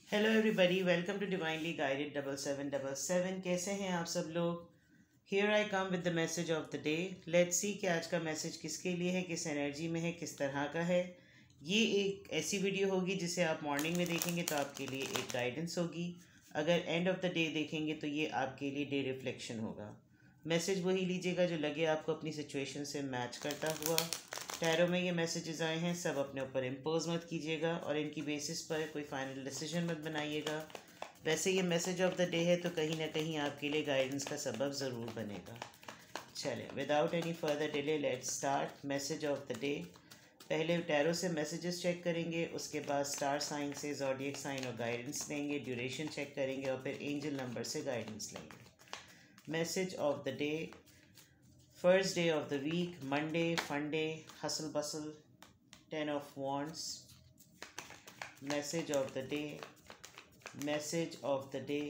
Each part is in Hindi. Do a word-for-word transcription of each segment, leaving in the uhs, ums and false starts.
Hello everybody, welcome to divinely guided double seven double seven. कैसे हैं आप सब लोग? Here I come with the message of the day. Let's see कि आज का मैसेज किसके लिए है, किस एनर्जी में है, किस तरह का है। ये एक ऐसी वीडियो होगी जिसे आप मॉर्निंग में देखेंगे तो आपके लिए एक गाइडेंस होगी। अगर एंड ऑफ द डे देखेंगे तो ये आपके लिए डे रिफ्लेक्शन होगा। मैसेज वही लीजिएगा जो लगे आपको अपनी सिचुएशन से मैच करता हुआ। टैरो में ये मैसेजेस आए हैं, सब अपने ऊपर इम्पोज मत कीजिएगा और इनकी बेसिस पर कोई फाइनल डिसीजन मत बनाइएगा। वैसे ये मैसेज ऑफ द डे है तो कहीं ना कहीं आपके लिए गाइडेंस का सबब ज़रूर बनेगा। चलें, without any further delay let's start message of the day. पहले टैरो से मैसेजेस चेक करेंगे, उसके बाद स्टार साइन से ज़ोडिएक साइन और गाइडेंस लेंगे, ड्यूरेशन चेक करेंगे और फिर एंजल नंबर से गाइडेंस लेंगे। Message of the day, first day of the week, Monday, fun day, hustle bustle, ten of wands. Message of the day, message of the day,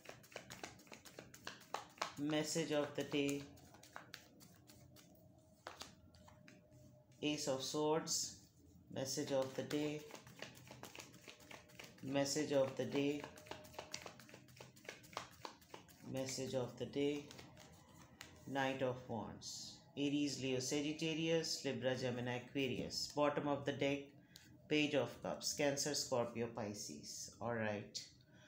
message of the day, ace of swords, message of the day, message of the day, message of the day, Knight of Wands, Aries, Leo, Sagittarius, Libra, Gemini, Aquarius. Bottom of the deck, Page of Cups, Cancer, Scorpio, Pisces. Alright.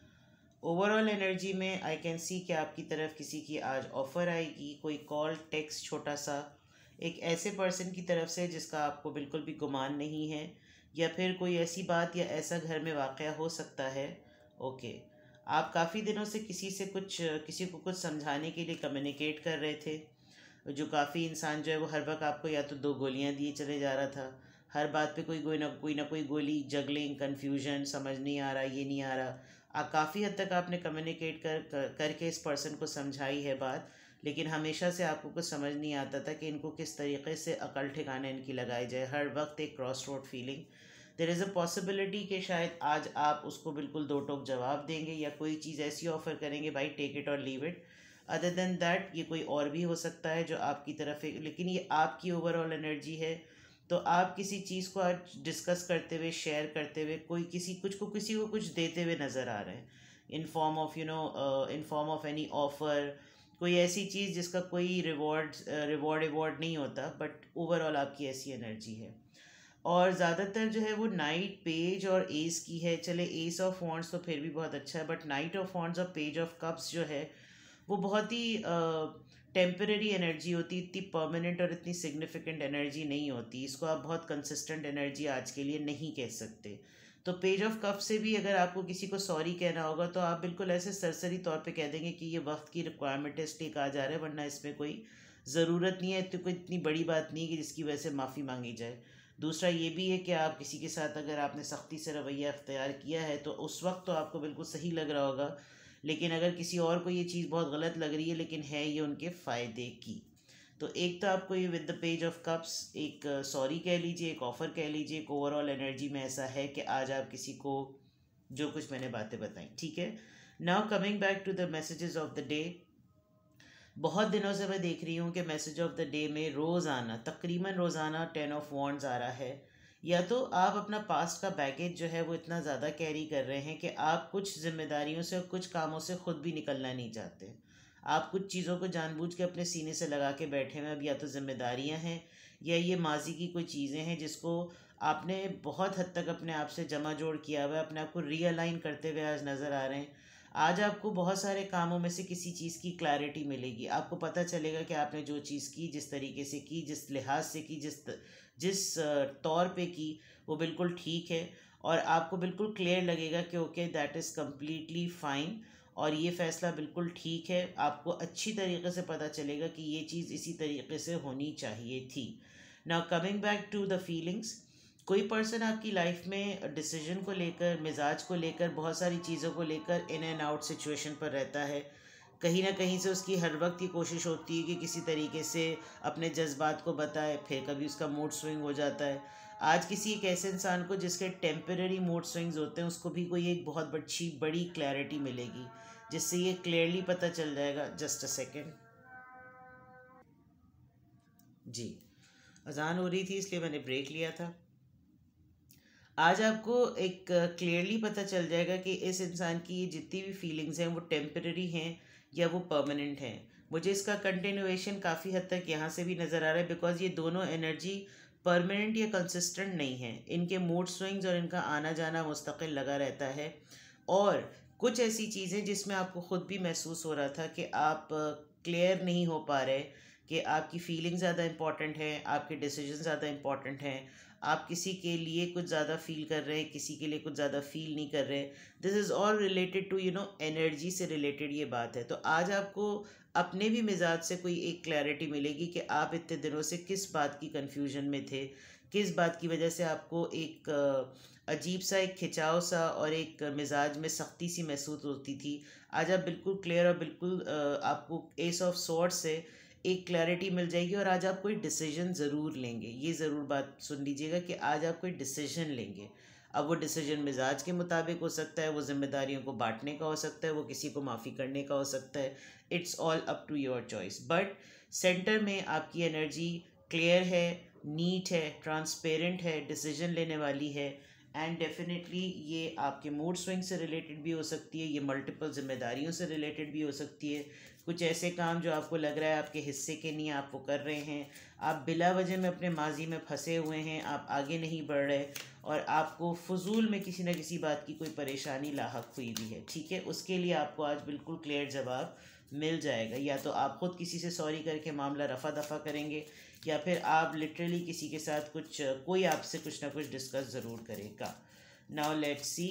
Overall energy में आई कैन सी कि आपकी तरफ किसी की आज ऑफ़र आएगी, कोई कॉल टेक्स्ट छोटा सा एक ऐसे पर्सन की तरफ से जिसका आपको बिल्कुल भी गुमान नहीं है, या फिर कोई ऐसी बात या ऐसा घर में वाक़या हो सकता है। Okay okay. आप काफ़ी दिनों से किसी से कुछ किसी को कुछ समझाने के लिए कम्युनिकेट कर रहे थे, जो काफ़ी इंसान जो है वो हर वक्त आपको या तो दो गोलियां दिए चले जा रहा था, हर बात पे कोई कोई ना कोई ना कोई गोली, जगलिंग, कन्फ्यूजन, समझ नहीं आ रहा, ये नहीं आ रहा। आ, काफ़ी हद तक आपने कम्युनिकेट कर, कर करके इस पर्सन को समझाई है बात, लेकिन हमेशा से आपको कुछ समझ नहीं आता था कि इनको किस तरीके से अकल ठिकाने इनकी लगाई जाए। हर वक्त एक cross road feeling. There is a possibility कि शायद आज आप उसको बिल्कुल दो टोक जवाब देंगे या कोई चीज़ ऐसी ऑफ़र करेंगे, भाई टेक इट और leave it. Other than that ये कोई और भी हो सकता है जो आपकी तरफ है, लेकिन ये आपकी ओवरऑल एनर्जी है। तो आप किसी चीज़ को आज डिस्कस करते हुए, शेयर करते हुए, कोई किसी कुछ को किसी को कुछ देते हुए नज़र आ रहे हैं, in form of you know in form of any offer, कोई ऐसी चीज़ जिसका कोई रिवॉर्ड रिवॉर्ड रिवॉर्ड नहीं होता, बट ओवरऑल आपकी ऐसी एनर्जी है। और ज़्यादातर जो है वो नाइट, पेज और एस की है। चले, एस ऑफ वॉन्ड्स तो फिर भी बहुत अच्छा है, बट नाइट ऑफ वॉन्ड्स और पेज ऑफ कप्स जो है वो बहुत ही टेम्पररी एनर्जी होती, इतनी परमानेंट और इतनी सिग्निफिकेंट एनर्जी नहीं होती। इसको आप बहुत कंसिस्टेंट एनर्जी आज के लिए नहीं कह सकते। तो पेज ऑफ कप से भी अगर आपको किसी को सॉरी कहना होगा तो आप बिल्कुल ऐसे सरसरी तौर पे कह देंगे कि ये वक्त की रिक्वायरमेंट है इसलिए कहा जा रहा है, वरना इसमें कोई ज़रूरत नहीं है, तो कोई इतनी बड़ी बात नहीं है कि जिसकी वजह से माफ़ी मांगी जाए। दूसरा ये भी है कि आप किसी के साथ अगर आपने सख्ती से रवैया अख्तियार किया है तो उस वक्त तो आपको बिल्कुल सही लग रहा होगा, लेकिन अगर किसी और को ये चीज़ बहुत गलत लग रही है लेकिन है ये उनके फ़ायदे की, तो एक तो आपको ये with the page of cups एक सॉरी कह लीजिए, एक ऑफ़र कह लीजिए, एक ओवरऑल एनर्जी में ऐसा है कि आज आप किसी को जो कुछ मैंने बातें बताई, ठीक है। Now coming back to the messages of the day. बहुत दिनों से मैं देख रही हूँ कि मैसेज ऑफ द डे में रोज़ाना, तकरीबन रोज़ाना टेन ऑफ वॉन्ड्स आ रहा है। या तो आप अपना पास्ट का बैगेज जो है वो इतना ज़्यादा कैरी कर रहे हैं कि आप कुछ जिम्मेदारियों से और कुछ कामों से ख़ुद भी निकलना नहीं चाहते। आप कुछ चीज़ों को जानबूझ के अपने सीने से लगा के बैठे हुए। अब या तो जिम्मेदारियाँ हैं या ये माजी की कोई चीज़ें हैं जिसको आपने बहुत हद तक अपने आप से जमा जोड़ किया हुआ है, अपने आप को रीअलाइन करते हुए आज नज़र आ रहे हैं। आज आपको बहुत सारे कामों में से किसी चीज़ की क्लैरिटी मिलेगी। आपको पता चलेगा कि आपने जो चीज़ की, जिस तरीके से की, जिस लिहाज से की, जिस जिस तौर पे की, वो बिल्कुल ठीक है। और आपको बिल्कुल क्लियर लगेगा कि okay that is completely fine और ये फ़ैसला बिल्कुल ठीक है। आपको अच्छी तरीके से पता चलेगा कि ये चीज़ इसी तरीके से होनी चाहिए थी। Now coming back to the feelings, कोई पर्सन आपकी लाइफ में डिसीजन को लेकर, मिजाज को लेकर, बहुत सारी चीज़ों को लेकर इन एंड आउट सिचुएशन पर रहता है। कहीं ना कहीं से उसकी हर वक्त की कोशिश होती है कि किसी तरीके से अपने जज्बात को बताए, फिर कभी उसका मूड स्विंग हो जाता है। आज किसी एक ऐसे इंसान को जिसके टेम्पररी मूड स्विंग्स होते हैं उसको भी कोई एक बहुत अच्छी बड़ी क्लैरिटी मिलेगी जिससे ये क्लियरली पता चल जाएगा। जस्ट अ सेकेंड जी, अजान हो रही थी इसलिए मैंने ब्रेक लिया था। आज आपको एक क्लियरली पता चल जाएगा कि इस इंसान की ये जितनी भी फीलिंग्स हैं वो टेम्पररी हैं या वो परमानेंट हैं। मुझे इसका कंटिन्यूएशन काफ़ी हद तक यहाँ से भी नज़र आ रहा है, बिकॉज ये दोनों एनर्जी परमानेंट या कंसिस्टेंट नहीं है। इनके मूड स्विंग्स और इनका आना जाना मुस्तकिल लगा रहता है। और कुछ ऐसी चीज़ें जिसमें आपको ख़ुद भी महसूस हो रहा था कि आप क्लियर नहीं हो पा रहे, कि आपकी फीलिंग ज़्यादा इंपॉर्टेंट है, आपके डिसीजन ज़्यादा इंपॉर्टेंट हैं, आप किसी के लिए कुछ ज़्यादा फील कर रहे हैं, किसी के लिए कुछ ज़्यादा फील नहीं कर रहे। This is all related to you know energy से रिलेटेड ये बात है। तो आज आपको अपने भी मिजाज से कोई एक क्लैरिटी मिलेगी कि आप इतने दिनों से किस बात की कन्फ्यूजन में थे, किस बात की वजह से आपको एक अजीब सा एक खिंचाव सा और एक मिजाज में सख्ती सी महसूस होती थी। आज आप बिल्कुल क्लियर और बिल्कुल आपको एस ऑफ सॉर्ड्स से एक क्लैरिटी मिल जाएगी और आज आप कोई डिसीजन ज़रूर लेंगे। ये ज़रूर बात सुन लीजिएगा कि आज आप कोई डिसीजन लेंगे। अब वो डिसीजन मिजाज के मुताबिक हो सकता है, वो जिम्मेदारियों को बांटने का हो सकता है, वो किसी को माफ़ी करने का हो सकता है। It's all up to your choice. But centre में आपकी एनर्जी क्लियर है, नीट है, ट्रांसपेरेंट है, डिसीजन लेने वाली है। एंड डेफिनेटली ये आपके मूड स्विंग से रिलेटेड भी हो सकती है, ये मल्टीपल जिम्मेदारियों से रिलेटेड भी हो सकती है। कुछ ऐसे काम जो आपको लग रहा है आपके हिस्से के नहीं, आप वो कर रहे हैं। आप बिला वजह में अपने माजी में फंसे हुए हैं, आप आगे नहीं बढ़ रहे और आपको फजूल में किसी न किसी बात की कोई परेशानी लाहक हुई भी है। ठीक है, उसके लिए आपको आज बिल्कुल क्लियर जवाब मिल जाएगा। या तो आप ख़ुद किसी से सॉरी करके मामला रफ़ा दफ़ा करेंगे, या फिर आप लिटरली किसी के साथ कुछ कोई आपसे कुछ ना कुछ डिस्कस ज़रूर करेगा। Now let's see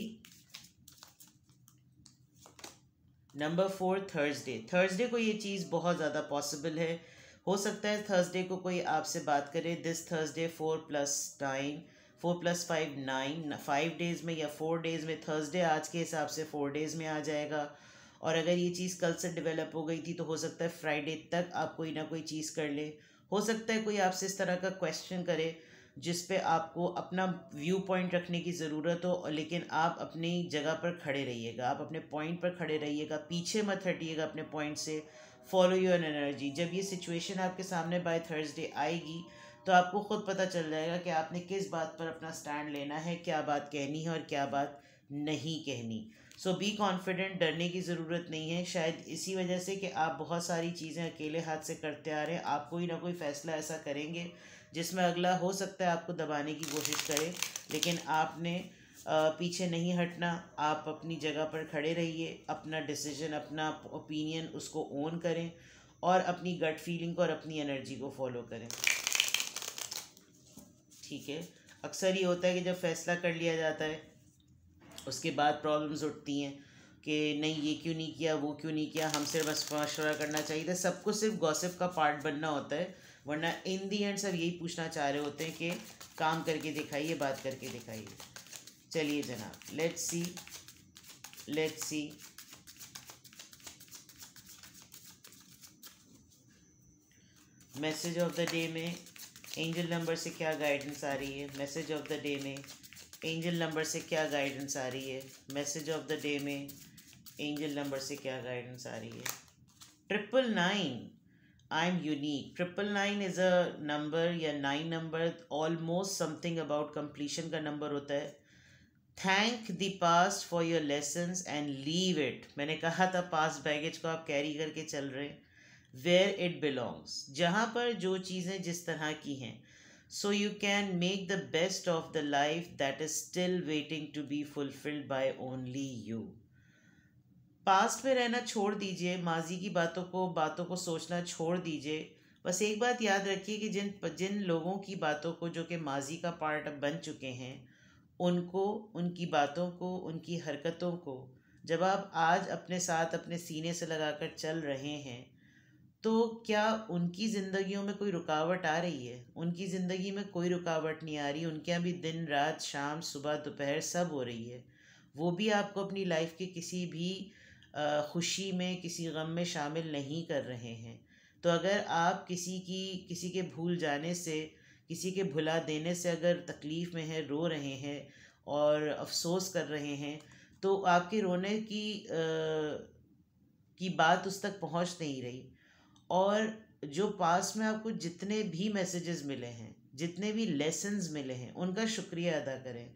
number four, Thursday. Thursday को ये चीज़ बहुत ज़्यादा पॉसिबल है। हो सकता है थर्सडे को कोई आपसे बात करे। This Thursday four plus nine four plus five nine, five days में या फोर डेज़ में। थर्सडे आज के हिसाब से फोर डेज़ में आ जाएगा। और अगर ये चीज़ कल से डेवलप हो गई थी तो हो सकता है फ्राइडे तक आप कोई ना कोई चीज़ कर ले। हो सकता है कोई आपसे इस तरह का क्वेश्चन करे जिस पे आपको अपना व्यू पॉइंट रखने की ज़रूरत हो, लेकिन आप अपनी जगह पर खड़े रहिएगा, आप अपने पॉइंट पर खड़े रहिएगा, पीछे मत हटिएगा अपने पॉइंट से। Follow your energy. जब ये सिचुएशन आपके सामने बाय थर्सडे आएगी तो आपको ख़ुद पता चल जाएगा कि आपने किस बात पर अपना स्टैंड लेना है, क्या बात कहनी है और क्या बात नहीं कहनी। सो बी कॉन्फिडेंट, डरने की ज़रूरत नहीं है। शायद इसी वजह से कि आप बहुत सारी चीज़ें अकेले हाथ से करते आ रहे हैं, आप कोई ना कोई फ़ैसला ऐसा करेंगे जिसमें अगला हो सकता है आपको दबाने की कोशिश करे, लेकिन आपने पीछे नहीं हटना। आप अपनी जगह पर खड़े रहिए, अपना डिसीजन, अपना ओपिनियन उसको ओन करें और अपनी गट फीलिंग को और अपनी एनर्जी को फॉलो करें। ठीक है, अक्सर ये होता है कि जब फैसला कर लिया जाता है उसके बाद प्रॉब्लम्स उठती हैं कि नहीं ये क्यों नहीं किया, वो क्यों नहीं किया, हमसे बस मशवरा करना चाहिए था। सबको सिर्फ गॉसिप का पार्ट बनना होता है, वरना इन दी एंड सब यही पूछना चाह रहे होते हैं कि काम करके दिखाइए, बात करके दिखाइए। चलिए जनाब, let's see let's see message of the day में एंजल नंबर से क्या गाइडेंस आ रही है। मैसेज ऑफ द डे में एंजल नंबर से क्या गाइडेंस आ रही है। मैसेज ऑफ द डे में एंजल नंबर से क्या गाइडेंस आ रही है। Triple nine, I am unique. Triple nine is a number या nine number almost something about completion का नंबर होता है। Thank the past for your lessons and leave it. मैंने कहा था पास्ट बैगेज को आप कैरी करके चल रहे हैं वेयर इट बिलोंग्स, जहाँ पर जो चीज़ें जिस तरह की हैं। So you can make the best of the life that is still waiting to be fulfilled by only you. Past में रहना छोड़ दीजिए, माजी की बातों को बातों को सोचना छोड़ दीजिए। बस एक बात याद रखिए कि जिन जिन लोगों की बातों को जो कि माजी का पार्ट अब बन चुके हैं, उनको, उनकी बातों को, उनकी हरकतों को जब आप आज अपने साथ अपने सीने से लगाकर चल रहे हैं तो क्या उनकी ज़िंदगियों में कोई रुकावट आ रही है? उनकी ज़िंदगी में कोई रुकावट नहीं आ रही। उनके यहाँ भी दिन रात शाम सुबह दोपहर सब हो रही है। वो भी आपको अपनी लाइफ के किसी भी खुशी में किसी गम में शामिल नहीं कर रहे हैं। तो अगर आप किसी की किसी के भूल जाने से, किसी के भुला देने से अगर तकलीफ़ में हैं, रो रहे हैं और अफसोस कर रहे हैं, तो आपके रोने की आ, की बात उस तक पहुंच नहीं रही। और जो पास में आपको जितने भी मैसेजेस मिले हैं, जितने भी लेसन्स मिले हैं, उनका शुक्रिया अदा करें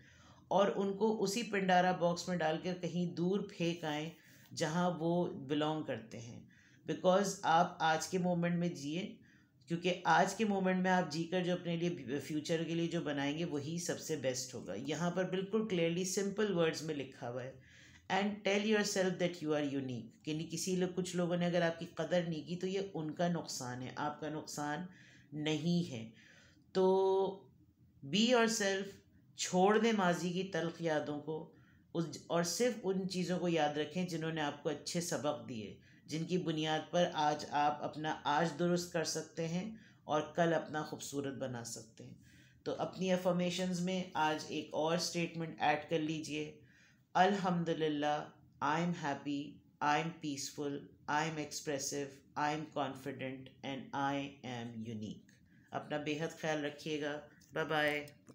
और उनको उसी पिंडारा बॉक्स में डालकर कहीं दूर फेंक आएँ जहाँ वो बिलोंग करते हैं। बिकॉज़ आप आज के मोमेंट में जिए, क्योंकि आज के मोमेंट में आप जीकर जो अपने लिए फ्यूचर के लिए जो बनाएंगे वही सबसे बेस्ट होगा। यहाँ पर बिल्कुल क्लियरली सिंपल वर्ड्स में लिखा हुआ है, and tell yourself that you are unique. कि नहीं, किसी लोग कुछ लोगों ने अगर आपकी कदर नहीं की तो ये उनका नुकसान है, आपका नुकसान नहीं है। तो बी योर सेल्फ, छोड़ दें माजी की तल्ख यादों को, उस और सिर्फ उन चीज़ों को याद रखें जिन्होंने आपको अच्छे सबक दिए, जिनकी बुनियाद पर आज आप अपना आज दुरुस्त कर सकते हैं और कल अपना खूबसूरत बना सकते हैं। तो अपनी अफर्मेशंस में आज एक और स्टेटमेंट ऐड कर लीजिए, अल्हम्दुलिल्लाह, I am happy, I am peaceful, I am expressive, I am confident and I am unique. अपना बेहद ख्याल रखिएगा। Bye bye.